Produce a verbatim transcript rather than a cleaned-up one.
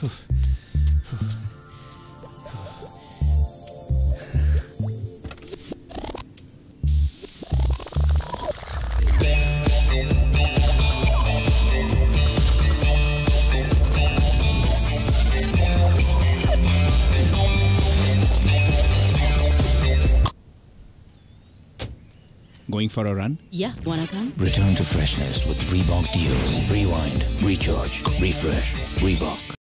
Going for a run? Yeah, wanna come? Return to freshness with Reebok Deos. Rewind, recharge, refresh. Reebok.